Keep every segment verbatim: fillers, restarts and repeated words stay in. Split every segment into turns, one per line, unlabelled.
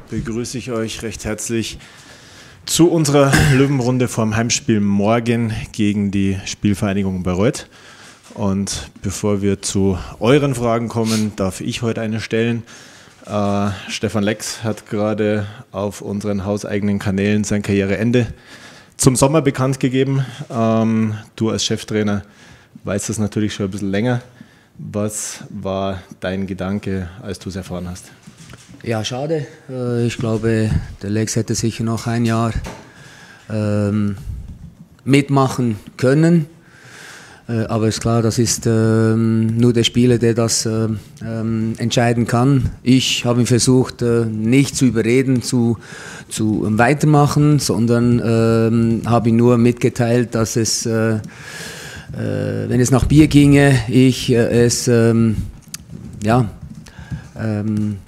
begrüße ich euch recht herzlich zu unserer Löwenrunde vorm Heimspiel morgen gegen die Spielvereinigung Bayreuth. Und bevor wir zu euren Fragen kommen, darf ich heute eine stellen. Äh, Stefan Lex hat gerade auf unseren hauseigenen Kanälen sein Karriereende zum Sommer bekannt gegeben. Ähm, du als Cheftrainer weißt das natürlich schon ein bisschen länger. Was war dein Gedanke, als du es erfahren hast?
Ja, schade. Ich glaube, der Lex hätte sicher noch ein Jahr ähm, mitmachen können. Äh, aber ist klar, das ist ähm, nur der Spieler, der das äh, ähm, entscheiden kann. Ich habe ihn versucht, äh, nicht zu überreden, zu, zu ähm, weitermachen, sondern ähm, habe ihm nur mitgeteilt, dass es, äh, äh, wenn es nach Bier ginge, ich äh, es ähm, ja, ähm,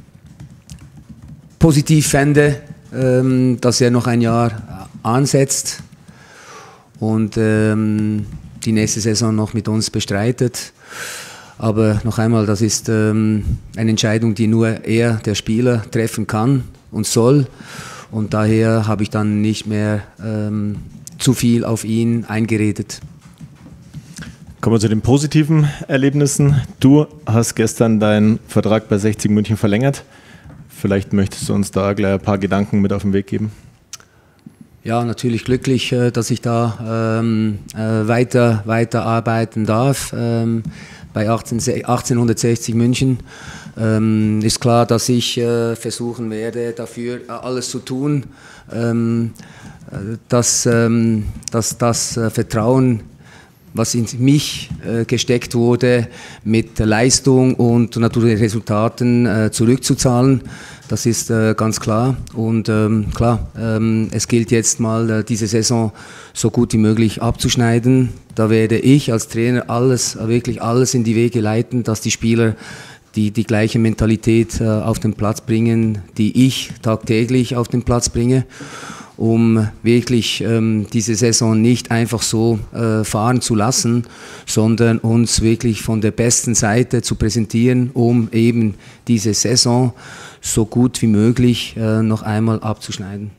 positiv fände, ähm, dass er noch ein Jahr ansetzt und ähm, die nächste Saison noch mit uns bestreitet. Aber noch einmal, das ist ähm, eine Entscheidung, die nur er, der Spieler, treffen kann und soll. Und daher habe ich dann nicht mehr ähm, zu viel auf ihn eingeredet.
Kommen wir zu den positiven Erlebnissen. Du hast gestern deinen Vertrag bei sechzig München verlängert. Vielleicht möchtest du uns da gleich ein paar Gedanken mit auf den Weg geben.
Ja, natürlich glücklich, dass ich da ähm, weiter, weiter arbeiten darf ähm, bei achtzehnhundertsechzig München. Ähm, ist klar, dass ich äh, versuchen werde, dafür alles zu tun, ähm, dass, ähm, dass das äh, Vertrauen, was in mich äh, gesteckt wurde, mit Leistung und natürlich Resultaten äh, zurückzuzahlen. Das ist äh, ganz klar. Und ähm, klar, ähm, es gilt jetzt mal, äh, diese Saison so gut wie möglich abzuschneiden. Da werde ich als Trainer alles, wirklich alles in die Wege leiten, dass die Spieler die, die gleiche Mentalität äh, auf den Platz bringen, die ich tagtäglich auf den Platz bringe, um wirklich ähm, diese Saison nicht einfach so äh, fahren zu lassen, sondern uns wirklich von der besten Seite zu präsentieren, um eben diese Saison so gut wie möglich äh, noch einmal abzuschneiden.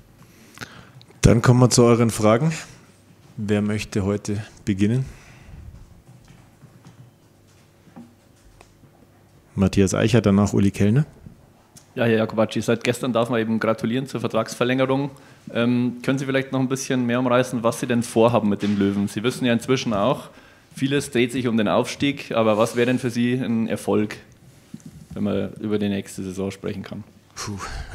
Dann kommen wir zu euren Fragen. Wer möchte heute beginnen? Matthias Eicher, danach Uli Kellner.
Ja, Herr Jakobacci, seit gestern darf man eben gratulieren zur Vertragsverlängerung. Ähm, können Sie vielleicht noch ein bisschen mehr umreißen, was Sie denn vorhaben mit den Löwen? Sie wissen ja inzwischen auch, vieles dreht sich um den Aufstieg, aber was wäre denn für Sie ein Erfolg, wenn man über die nächste Saison sprechen kann?
Puh.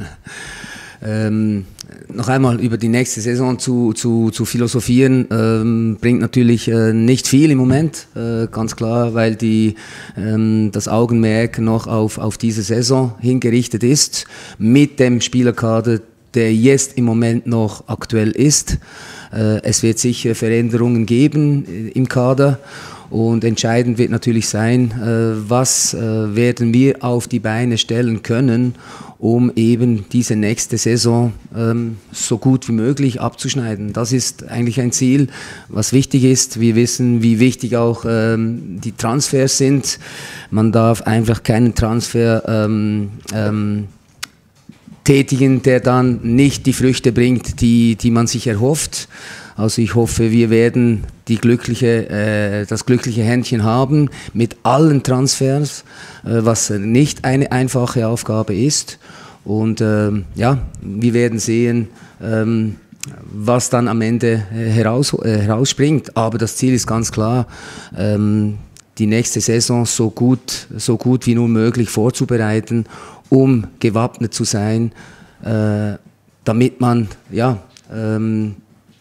Ähm, noch einmal über die nächste Saison zu, zu, zu philosophieren, ähm, bringt natürlich äh, nicht viel im Moment, äh, ganz klar, weil die, ähm, das Augenmerk noch auf, auf diese Saison hingerichtet ist, mit dem Spielerkader, der jetzt im Moment noch aktuell ist. Äh, es wird sicher Veränderungen geben äh, im Kader. Und entscheidend wird natürlich sein, äh, was äh, werden wir auf die Beine stellen können, um eben diese nächste Saison ähm, so gut wie möglich abzuschneiden. Das ist eigentlich ein Ziel, was wichtig ist. Wir wissen, wie wichtig auch ähm, die Transfers sind. Man darf einfach keinen Transfer ähm, ähm, tätigen, der dann nicht die Früchte bringt, die, die man sich erhofft. Also ich hoffe, wir werden die glückliche, äh, das glückliche Händchen haben mit allen Transfers, äh, was nicht eine einfache Aufgabe ist. Und äh, ja, wir werden sehen, ähm, was dann am Ende äh, heraus, äh, herausspringt. Aber das Ziel ist ganz klar, ähm, die nächste Saison so gut, so gut wie nur möglich vorzubereiten, um gewappnet zu sein, äh, damit man ja, ähm,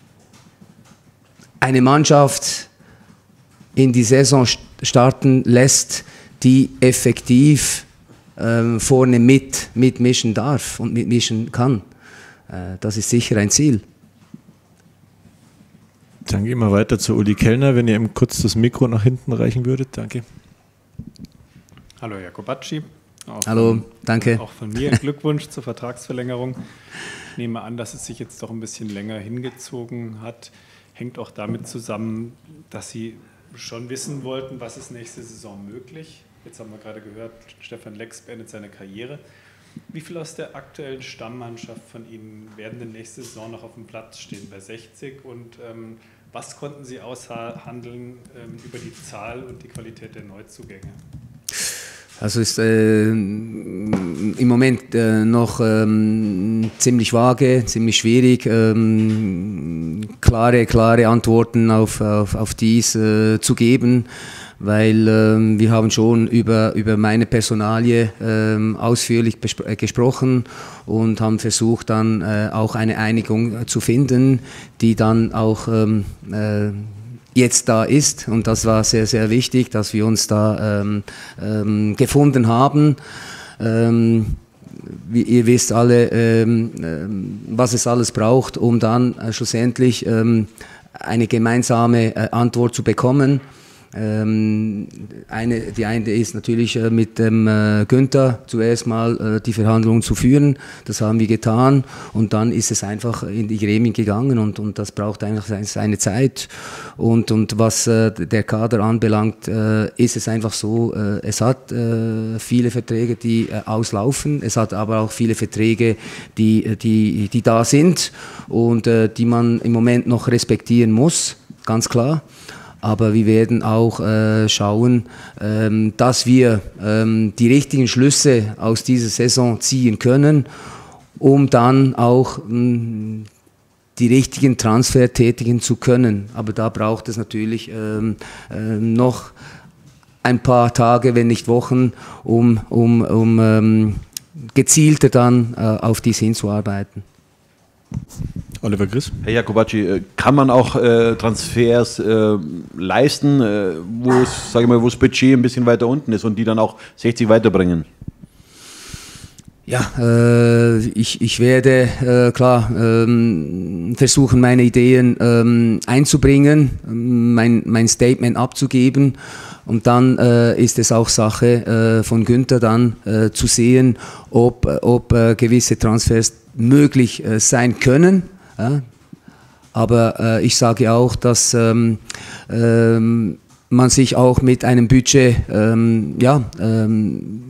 eine Mannschaft in die Saison starten lässt, die effektiv ähm, vorne mit, mitmischen darf und mitmischen kann. Äh, das ist sicher ein Ziel.
Dann gehen wir weiter zu Uli Kellner, wenn ihr ihm kurz das Mikro nach hinten reichen würdet. Danke.
Hallo Jakobacci. Auch
Hallo,
von,
danke.
Auch von mir Glückwunsch zur Vertragsverlängerung. Ich nehme an, dass es sich jetzt doch ein bisschen länger hingezogen hat. Hängt auch damit zusammen, dass Sie schon wissen wollten, was ist nächste Saison möglich. Jetzt haben wir gerade gehört, Stefan Lex beendet seine Karriere. Wie viel aus der aktuellen Stammmannschaft von Ihnen werden denn nächste Saison noch auf dem Platz stehen bei sechzig und ähm, was konnten Sie aushandeln ähm, über die Zahl und die Qualität der Neuzugänge?
Also ist äh, im Moment äh, noch ähm, ziemlich vage, ziemlich schwierig, ähm, klare, klare Antworten auf, auf, auf dies äh, zu geben, weil ähm, wir haben schon über, über meine Personalie ähm, ausführlich äh, gesprochen und haben versucht dann äh, auch eine Einigung zu finden, die dann auch ähm, äh, jetzt da ist, und das war sehr, sehr wichtig, dass wir uns da ähm, ähm, gefunden haben. Ähm, wie ihr wisst alle, ähm, ähm, was es alles braucht, um dann äh, schlussendlich ähm, eine gemeinsame äh, Antwort zu bekommen. Ähm, eine, die eine ist natürlich äh, mit dem äh, Günther zuerst mal äh, die Verhandlungen zu führen. Das haben wir getan und dann ist es einfach in die Gremien gegangen und, und das braucht einfach seine Zeit. Und, und was äh, der Kader anbelangt, äh, ist es einfach so, äh, es hat äh, viele Verträge, die äh, auslaufen. Es hat aber auch viele Verträge, die, die, die da sind und äh, die man im Moment noch respektieren muss, ganz klar. Aber wir werden auch äh, schauen, ähm, dass wir ähm, die richtigen Schlüsse aus dieser Saison ziehen können, um dann auch ähm, die richtigen Transfer tätigen zu können. Aber da braucht es natürlich ähm, äh, noch ein paar Tage, wenn nicht Wochen, um, um, um ähm, gezielter dann äh, auf dies hinzuarbeiten.
Oliver Griss.
Herr Jacobacci, kann man auch äh, Transfers äh, leisten, äh, wo es, sage ich mal, wo das Budget ein bisschen weiter unten ist und die dann auch sechzig weiterbringen?
Ja, äh, ich, ich werde äh, klar ähm, versuchen, meine Ideen ähm, einzubringen, mein, mein Statement abzugeben. Und dann äh, ist es auch Sache äh, von Günther dann äh, zu sehen, ob, ob äh, gewisse Transfers möglich äh, sein können. Ja? Aber äh, ich sage auch, dass ähm, ähm, man sich auch mit einem Budget, ähm, ja, ähm,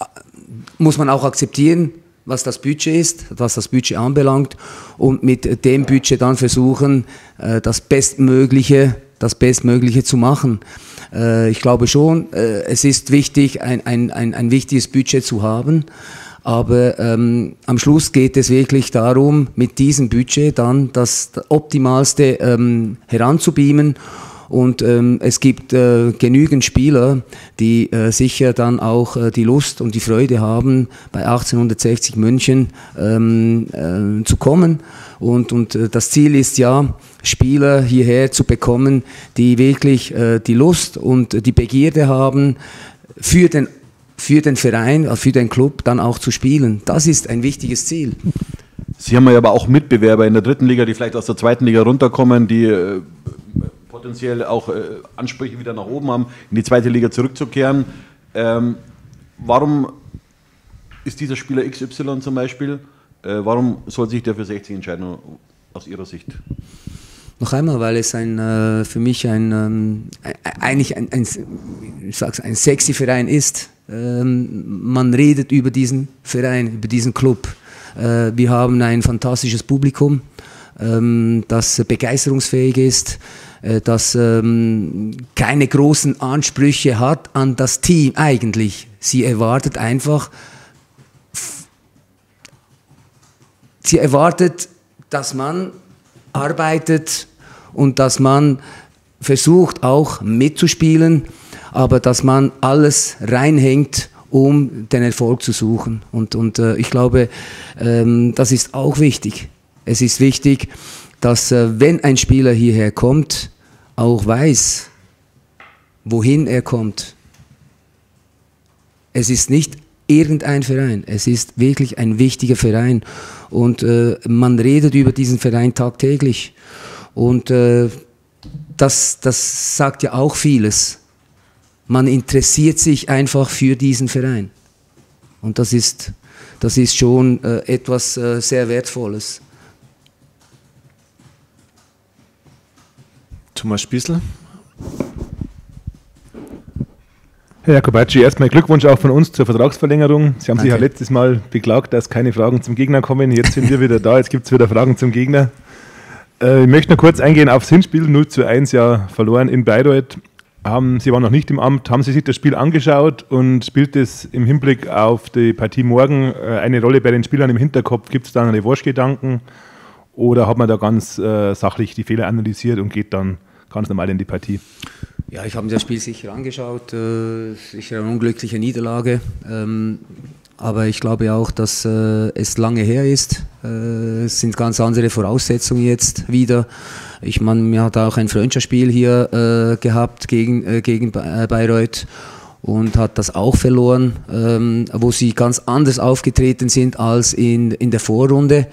muss man auch akzeptieren, was das Budget ist, was das Budget anbelangt und mit dem Budget dann versuchen, äh, das Bestmögliche, das Bestmögliche zu machen. Äh, ich glaube schon, äh, es ist wichtig, ein, ein, ein, ein wichtiges Budget zu haben. Aber ähm, am Schluss geht es wirklich darum, mit diesem Budget dann das Optimalste ähm, heranzubeamen. Und ähm, es gibt äh, genügend Spieler, die äh, sicher dann auch äh, die Lust und die Freude haben, bei achtzehnhundertsechzig München ähm, äh, zu kommen. Und, und äh, das Ziel ist ja, Spieler hierher zu bekommen, die wirklich äh, die Lust und die Begierde haben, für den für den Verein, für den Club dann auch zu spielen. Das ist ein wichtiges Ziel.
Sie haben ja aber auch Mitbewerber in der dritten Liga, die vielleicht aus der zweiten Liga runterkommen, die äh, potenziell auch äh, Ansprüche wieder nach oben haben, in die zweite Liga zurückzukehren. Ähm, warum ist dieser Spieler X Y zum Beispiel, äh, warum soll sich der für sechzig entscheiden aus Ihrer Sicht?
Noch einmal, weil es ein, äh, für mich ein, ähm, eigentlich ein, ein, ich sag's, ein sexy Verein ist. Ähm, man redet über diesen Verein, über diesen Club. Äh, wir haben ein fantastisches Publikum, ähm, das begeisterungsfähig ist, äh, das ähm, keine großen Ansprüche hat an das Team eigentlich. Sie erwartet einfach, sie erwartet, dass man arbeitet und dass man versucht auch mitzuspielen, aber dass man alles reinhängt, um den Erfolg zu suchen. Und, und äh, ich glaube, ähm, das ist auch wichtig. Es ist wichtig, dass äh, wenn ein Spieler hierher kommt, auch weiß, wohin er kommt. Es ist nicht irgendein Verein, es ist wirklich ein wichtiger Verein und äh, man redet über diesen Verein tagtäglich und äh, das, das sagt ja auch vieles. Man interessiert sich einfach für diesen Verein und das ist, das ist schon äh, etwas äh, sehr Wertvolles.
Thomas Spießl.
Herr Jacobacci, erstmal Glückwunsch auch von uns zur Vertragsverlängerung. Sie haben
Danke.
sich ja letztes Mal beklagt, dass keine Fragen zum Gegner kommen. Jetzt sind wir wieder da, jetzt gibt es wieder Fragen zum Gegner. Äh, ich möchte nur kurz eingehen aufs Hinspiel, null zu eins ja verloren in Bayreuth. Haben, Sie waren noch nicht im Amt, haben Sie sich das Spiel angeschaut und spielt es im Hinblick auf die Partie morgen äh, eine Rolle bei den Spielern im Hinterkopf? Gibt es da eine Waschgedanken oder hat man da ganz äh, sachlich die Fehler analysiert und geht dann ganz normal in die Partie?
Ja, ich habe mir das Spiel sicher angeschaut. Äh, sicher eine unglückliche Niederlage. Ähm, aber ich glaube auch, dass äh, es lange her ist. Äh, es sind ganz andere Voraussetzungen jetzt wieder. Ich meine, mir hat auch ein Freundschaftsspiel hier äh, gehabt gegen, äh, gegen Bayreuth und hat das auch verloren, ähm, wo sie ganz anders aufgetreten sind als in, in der Vorrunde.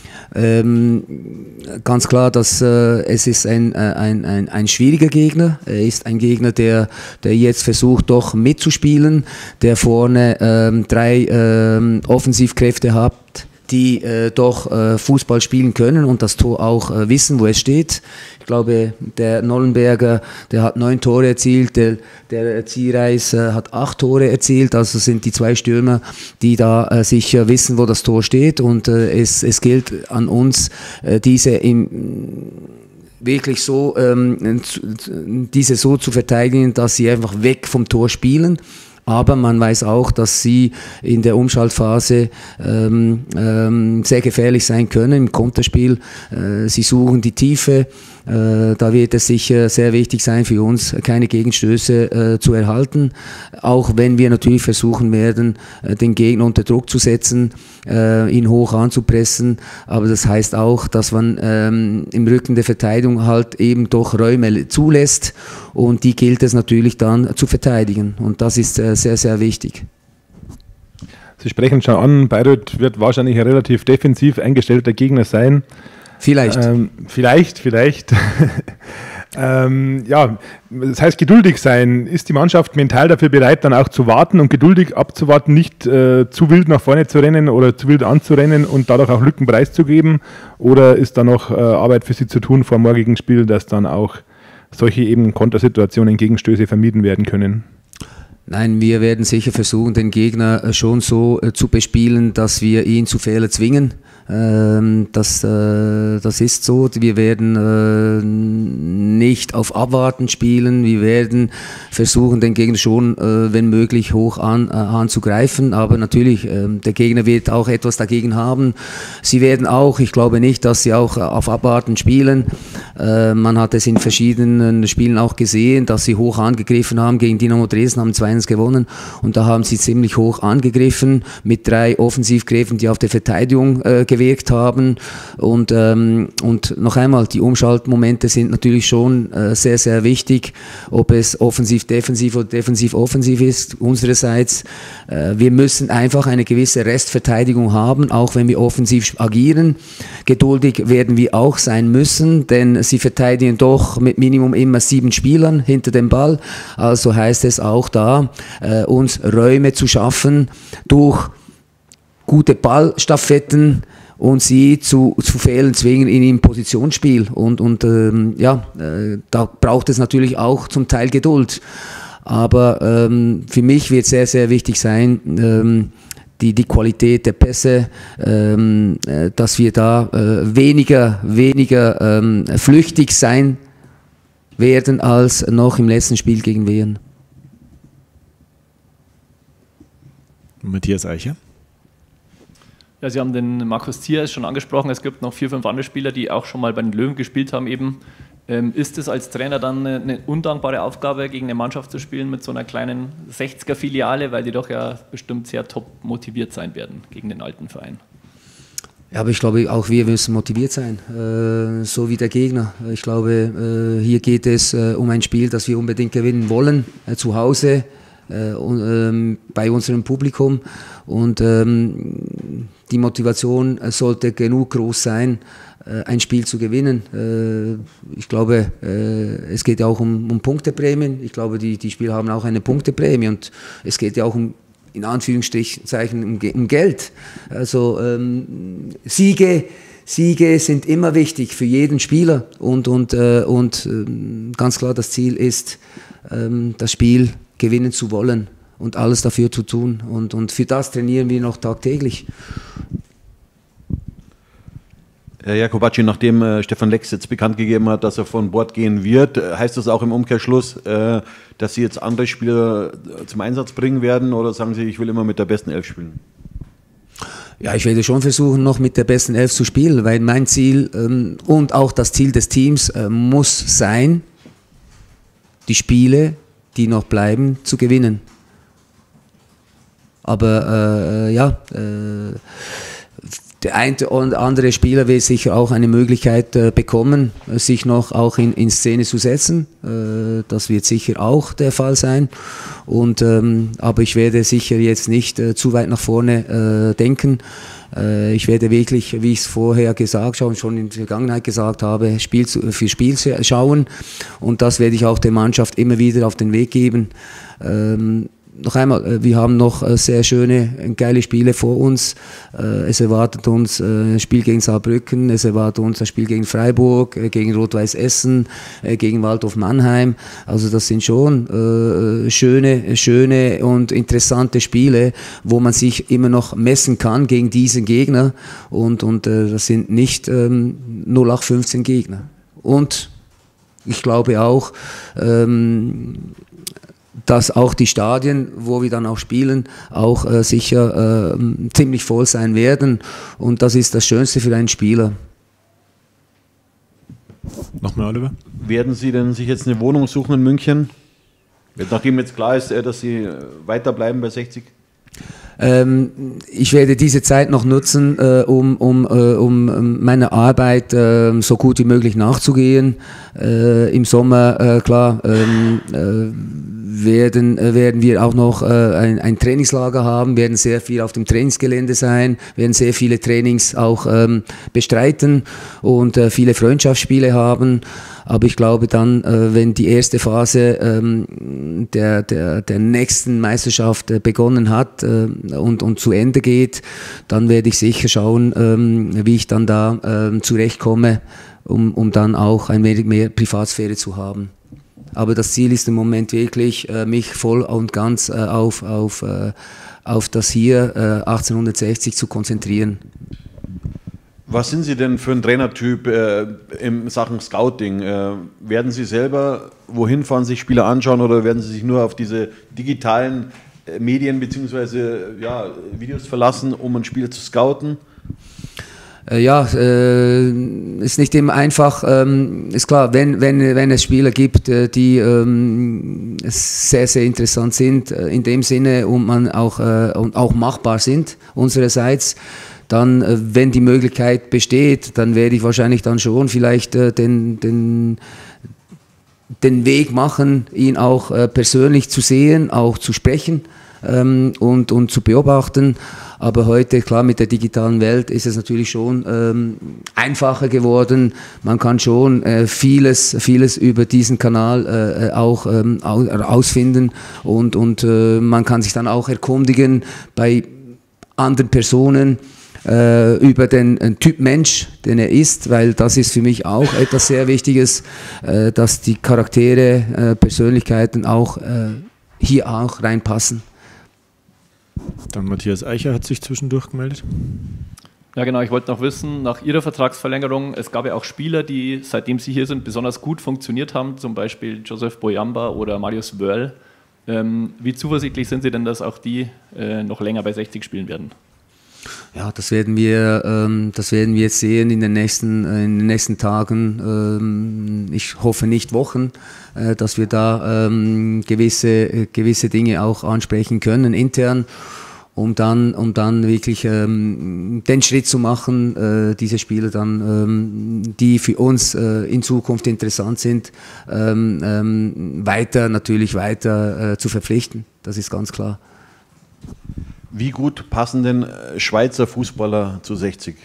Ähm, ganz klar, dass äh, es ist ein, ein, ein, ein schwieriger Gegner. Er ist ein Gegner, der, der jetzt versucht, doch mitzuspielen, der vorne ähm, drei ähm, Offensivkräfte hat, die äh, doch äh, Fußball spielen können und das Tor auch äh, wissen, wo es steht. Ich glaube, der Nollenberger, der hat neun Tore erzielt, der, der Ziereis äh, hat acht Tore erzielt, also sind die zwei Stürmer, die da äh, sicher wissen, wo das Tor steht und äh, es, es gilt an uns, äh, diese im wirklich so, ähm, diese so zu verteidigen, dass sie einfach weg vom Tor spielen. Aber man weiß auch, dass sie in der Umschaltphase ähm, ähm, sehr gefährlich sein können im Konterspiel. Äh, sie suchen die Tiefe. Äh, da wird es sicher sehr wichtig sein für uns, keine Gegenstöße äh, zu erhalten. Auch wenn wir natürlich versuchen werden, äh, den Gegner unter Druck zu setzen, äh, ihn hoch anzupressen. Aber das heißt auch, dass man ähm, im Rücken der Verteidigung halt eben doch Räume zulässt. Und die gilt es natürlich dann zu verteidigen. Und das ist äh, sehr, sehr wichtig.
Sie sprechen schon an, Bayreuth wird wahrscheinlich ein relativ defensiv eingestellter Gegner sein.
Vielleicht.
Ähm, vielleicht, vielleicht. ähm, ja, das heißt geduldig sein. Ist die Mannschaft mental dafür bereit, dann auch zu warten und geduldig abzuwarten, nicht äh, zu wild nach vorne zu rennen oder zu wild anzurennen und dadurch auch Lücken preiszugeben? Oder ist da noch äh, Arbeit für Sie zu tun vor dem morgigen Spiel, dass dann auch solche eben Kontersituationen, Gegenstöße vermieden werden können?
Nein, wir werden sicher versuchen, den Gegner schon so äh, zu bespielen, dass wir ihn zu Fehlern zwingen. Ähm, das, äh, das ist so. Wir werden äh, nicht auf Abwarten spielen. Wir werden versuchen, den Gegner schon, äh, wenn möglich, hoch an, äh, anzugreifen. Aber natürlich, äh, der Gegner wird auch etwas dagegen haben. Sie werden auch, ich glaube nicht, dass sie auch auf Abwarten spielen. Äh, man hat es in verschiedenen Spielen auch gesehen, dass sie hoch angegriffen haben. Gegen Dynamo Dresden haben zwei eins gewonnen. Und da haben sie ziemlich hoch angegriffen mit drei Offensivkräften, die auf der Verteidigung äh, gewirkt haben und, ähm, und noch einmal, die Umschaltmomente sind natürlich schon äh, sehr, sehr wichtig, ob es offensiv-defensiv oder defensiv-offensiv ist, unsererseits. Äh, wir müssen einfach eine gewisse Restverteidigung haben, auch wenn wir offensiv agieren. Geduldig werden wir auch sein müssen, denn sie verteidigen doch mit Minimum immer sieben Spielern hinter dem Ball, also heißt es auch da, äh, uns Räume zu schaffen durch gute Ballstaffetten und sie zu, zu Fehlern zwingen in im Positionsspiel. Und, und ähm, ja, äh, da braucht es natürlich auch zum Teil Geduld. Aber ähm, für mich wird sehr, sehr wichtig sein, ähm, die, die Qualität der Pässe, ähm, äh, dass wir da äh, weniger, weniger ähm, flüchtig sein werden als noch im letzten Spiel gegen Wien.
Matthias Eicher.
Ja, Sie haben den Markus Ziereis schon angesprochen. Es gibt noch vier, fünf andere Spieler, die auch schon mal bei den Löwen gespielt haben. Eben. Ähm, ist es als Trainer dann eine, eine undankbare Aufgabe, gegen eine Mannschaft zu spielen mit so einer kleinen sechziger-Filiale, weil die doch ja bestimmt sehr top motiviert sein werden gegen den alten Verein?
Ja, aber ich glaube, auch wir müssen motiviert sein, äh, so wie der Gegner. Ich glaube, äh, hier geht es äh, um ein Spiel, das wir unbedingt gewinnen wollen, äh, zu Hause. Äh, ähm, bei unserem Publikum und ähm, die Motivation sollte genug groß sein, äh, ein Spiel zu gewinnen. Äh, ich glaube, äh, es geht ja auch um, um Punkteprämien. Ich glaube, die, die Spieler haben auch eine Punkteprämie und es geht ja auch um, in Anführungszeichen, um, um Geld. Also ähm, Siege Siege sind immer wichtig für jeden Spieler und, und, äh, und äh, ganz klar, das Ziel ist, ähm, das Spiel gewinnen zu wollen und alles dafür zu tun. Und, und für das trainieren wir noch tagtäglich.
Herr Jacobacci, nachdem äh, Stefan Lex jetzt bekannt gegeben hat, dass er von Bord gehen wird, äh, heißt das auch im Umkehrschluss, äh, dass Sie jetzt andere Spieler äh, zum Einsatz bringen werden, oder sagen Sie, ich will immer mit der besten Elf spielen?
Ja, ich werde schon versuchen, noch mit der besten Elf zu spielen, weil mein Ziel ähm, und auch das Ziel des Teams äh, muss sein, die Spiele, die noch bleiben, zu gewinnen. Aber äh, ja, äh, der eine oder andere Spieler wird sicher auch eine Möglichkeit äh, bekommen, sich noch auch in, in Szene zu setzen. Äh, das wird sicher auch der Fall sein. Und, ähm, aber ich werde sicher jetzt nicht äh, zu weit nach vorne äh, denken. Äh, ich werde wirklich, wie ich es vorher gesagt habe und schon in der Vergangenheit gesagt habe, Spiel zu, für Spiel schauen. Und das werde ich auch der Mannschaft immer wieder auf den Weg geben. Ähm, Noch einmal, wir haben noch sehr schöne, geile Spiele vor uns. Es erwartet uns ein Spiel gegen Saarbrücken, es erwartet uns ein Spiel gegen Freiburg, gegen Rot-Weiß Essen, gegen Waldhof Mannheim. Also das sind schon schöne, schöne und interessante Spiele, wo man sich immer noch messen kann gegen diesen Gegner. Und, und das sind nicht null acht fünfzehn Gegner. Und ich glaube auch, dass auch die Stadien, wo wir dann auch spielen, auch äh, sicher äh, ziemlich voll sein werden. Und das ist das Schönste für einen Spieler.
Nochmal, Oliver?
Werden Sie denn sich jetzt eine Wohnung suchen in München? Nachdem jetzt klar ist, dass Sie weiterbleiben bei sechzig?
Ähm, ich werde diese Zeit noch nutzen, äh, um, um, äh, um meine Arbeit äh, so gut wie möglich nachzugehen. Äh, Im Sommer, äh, klar, ähm, äh, werden, äh, werden wir auch noch äh, ein, ein Trainingslager haben, werden sehr viel auf dem Trainingsgelände sein, werden sehr viele Trainings auch ähm, bestreiten und äh, viele Freundschaftsspiele haben. Aber ich glaube dann, äh, wenn die erste Phase ähm, der, der, der nächsten Meisterschaft äh, begonnen hat äh, und, und zu Ende geht, dann werde ich sicher schauen, ähm, wie ich dann da äh, zurechtkomme, um, um dann auch ein wenig mehr Privatsphäre zu haben. Aber das Ziel ist im Moment wirklich, äh, mich voll und ganz äh, auf, auf, äh, auf das hier äh, achtzehnhundertsechzig zu konzentrieren.
Was sind Sie denn für ein Trainertyp äh, in Sachen Scouting? Äh, werden Sie selber wohin fahren, sich Spieler anschauen, oder werden Sie sich nur auf diese digitalen äh, Medien bzw. Ja, Videos verlassen, um ein Spieler zu scouten?
Ja, äh, ist nicht immer einfach. Ähm, ist klar, wenn, wenn, wenn es Spieler gibt, äh, die ähm, sehr, sehr interessant sind, äh, in dem Sinne und man auch, äh, und auch machbar sind unsererseits, dann, äh, wenn die Möglichkeit besteht, dann werde ich wahrscheinlich dann schon vielleicht äh, den, den, den Weg machen, ihn auch äh, persönlich zu sehen, auch zu sprechen ähm, und, und zu beobachten. Aber heute, klar, mit der digitalen Welt ist es natürlich schon ähm, einfacher geworden. Man kann schon äh, vieles, vieles über diesen Kanal äh, auch ähm, ausfinden und, und äh, man kann sich dann auch erkundigen bei anderen Personen äh, über den äh, Typ Mensch, den er ist, weil das ist für mich auch etwas sehr Wichtiges, äh, dass die Charaktere, äh, Persönlichkeiten auch äh, hier auch reinpassen.
Dann Matthias Eicher hat sich zwischendurch gemeldet.
Ja genau, ich wollte noch wissen, nach Ihrer Vertragsverlängerung, es gab ja auch Spieler, die seitdem Sie hier sind besonders gut funktioniert haben, zum Beispiel Joseph Boyamba oder Marius Wörl. Ähm, wie zuversichtlich sind Sie denn, dass auch die äh, noch länger bei sechzig spielen werden?
Ja, das werden wir, ähm, das werden wir jetzt sehen in den nächsten, äh, in den nächsten Tagen. Ähm, ich hoffe nicht Wochen, äh, dass wir da ähm, gewisse, äh, gewisse Dinge auch ansprechen können intern, um dann, um dann wirklich ähm, den Schritt zu machen, äh, diese Spieler dann, ähm, die für uns äh, in Zukunft interessant sind, ähm, ähm, weiter, natürlich weiter äh, zu verpflichten. Das ist ganz klar.
Wie gut passen denn Schweizer Fußballer zu sechzig?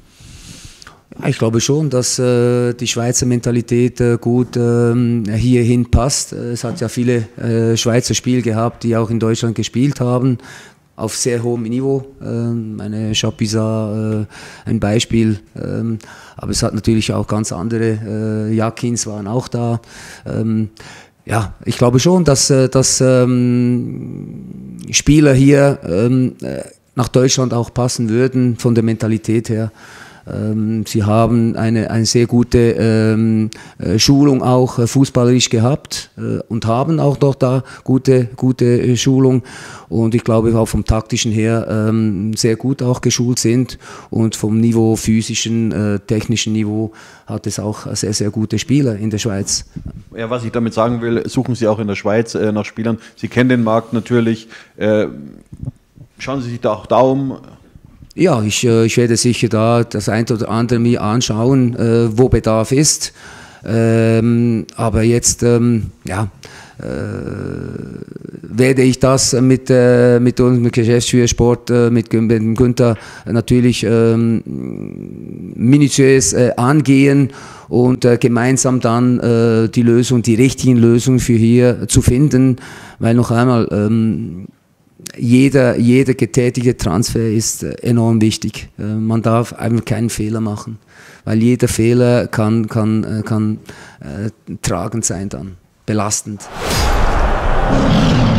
Ich glaube schon, dass äh, die Schweizer Mentalität äh, gut äh, hierhin passt. Es hat ja viele äh, Schweizer Spieler gehabt, die auch in Deutschland gespielt haben, auf sehr hohem Niveau. Äh, meine Chapuisat, äh, ein Beispiel. Ähm, aber es hat natürlich auch ganz andere, äh, Jakins waren auch da. Ähm, Ja, ich glaube schon, dass, dass ähm, Spieler hier ähm, nach Deutschland auch passen würden, von der Mentalität her. Ähm, sie haben eine, eine sehr gute ähm, Schulung auch äh, fußballerisch gehabt äh, und haben auch noch da gute, gute äh, Schulung. Und ich glaube auch vom taktischen her ähm, sehr gut auch geschult sind. Und vom Niveau, physischen, äh, technischen Niveau hat es auch sehr, sehr gute Spieler in der Schweiz.
Ja, was ich damit sagen will, suchen Sie auch in der Schweiz äh, nach Spielern. Sie kennen den Markt natürlich. Äh, schauen Sie sich da auch da um.
Ja, ich, äh, ich werde sicher da das ein oder andere mir anschauen, äh, wo Bedarf ist. Ähm, aber jetzt, ähm, ja, äh, werde ich das mit, äh, mit unserem Geschäftsführer Sport, äh, mit Günther natürlich ähm, minutiös äh, angehen und äh, gemeinsam dann äh, die Lösung, die richtigen Lösungen für hier zu finden, weil noch einmal, ähm, Jeder, jeder getätigte Transfer ist enorm wichtig. Man darf einfach keinen Fehler machen, weil jeder Fehler kann, kann, kann äh, tragend sein dann, belastend.